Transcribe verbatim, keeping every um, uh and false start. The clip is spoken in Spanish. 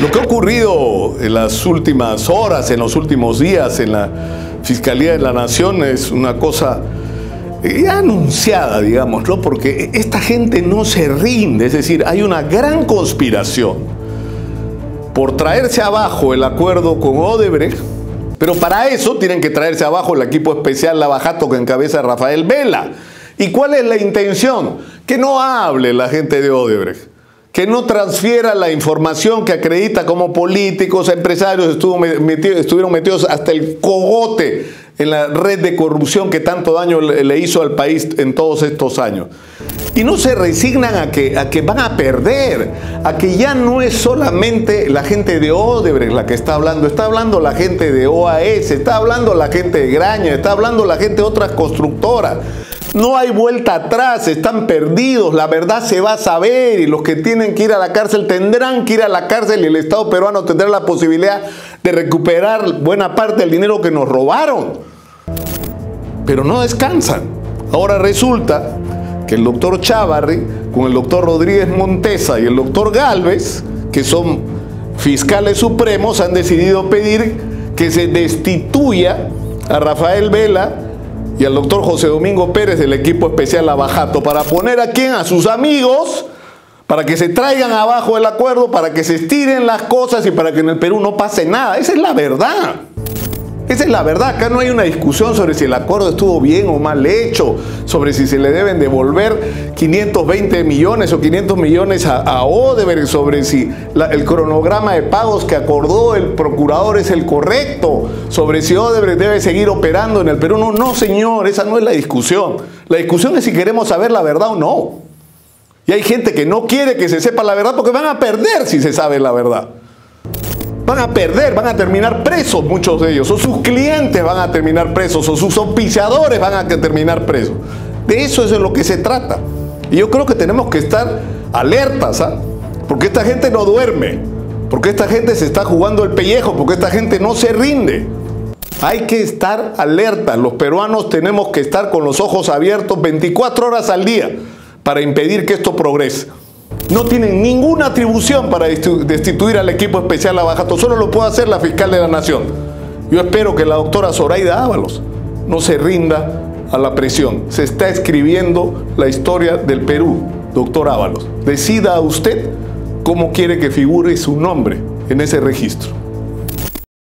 Lo que ha ocurrido en las últimas horas, en los últimos días en la Fiscalía de la Nación es una cosa ya anunciada, digamos, ¿no? Porque esta gente no se rinde, es decir, hay una gran conspiración por traerse abajo el acuerdo con Odebrecht, pero para eso tienen que traerse abajo el equipo especial Lava Jato que encabeza Rafael Vela. ¿Y cuál es la intención? Que no hable la gente de Odebrecht, que no transfiera la información que acredita como políticos, empresarios estuvo metido, estuvieron metidos hasta el cogote en la red de corrupción que tanto daño le, le hizo al país en todos estos años. Y no se resignan a que, a que van a perder, a que ya no es solamente la gente de Odebrecht la que está hablando, está hablando la gente de O A S, está hablando la gente de Graña, está hablando la gente de otras constructoras. No hay vuelta atrás, están perdidos, la verdad se va a saber y los que tienen que ir a la cárcel tendrán que ir a la cárcel y el Estado peruano tendrá la posibilidad de recuperar buena parte del dinero que nos robaron. Pero no descansan. Ahora resulta que el doctor Chávarri, con el doctor Rodríguez Montesa y el doctor Gálvez, que son fiscales supremos, han decidido pedir que se destituya a Rafael Vela y al doctor José Domingo Pérez del equipo especial Lava Jato, para poner a quién, a sus amigos, para que se traigan abajo el acuerdo, para que se estiren las cosas y para que en el Perú no pase nada. Esa es la verdad. Esa es la verdad. Acá no hay una discusión sobre si el acuerdo estuvo bien o mal hecho, sobre si se le deben devolver quinientos veinte millones o quinientos millones a, a Odebrecht, sobre si la, el cronograma de pagos que acordó el procurador es el correcto, sobre si Odebrecht debe seguir operando en el Perú. No, no, señor, esa no es la discusión. La discusión es si queremos saber la verdad o no. Y hay gente que no quiere que se sepa la verdad porque van a perder si se sabe la verdad. Van a perder, van a terminar presos muchos de ellos, o sus clientes van a terminar presos, o sus auspiciadores van a terminar presos. De eso es de lo que se trata. Y yo creo que tenemos que estar alertas, ¿ah? Porque esta gente no duerme, porque esta gente se está jugando el pellejo, porque esta gente no se rinde. Hay que estar alertas. Los peruanos tenemos que estar con los ojos abiertos veinticuatro horas al día para impedir que esto progrese. No tienen ninguna atribución para destituir al equipo especial Lava Jato, solo lo puede hacer la fiscal de la Nación. Yo espero que la doctora Zoraida Ábalos no se rinda a la presión. Se está escribiendo la historia del Perú, doctor Ábalos. Decida usted cómo quiere que figure su nombre en ese registro.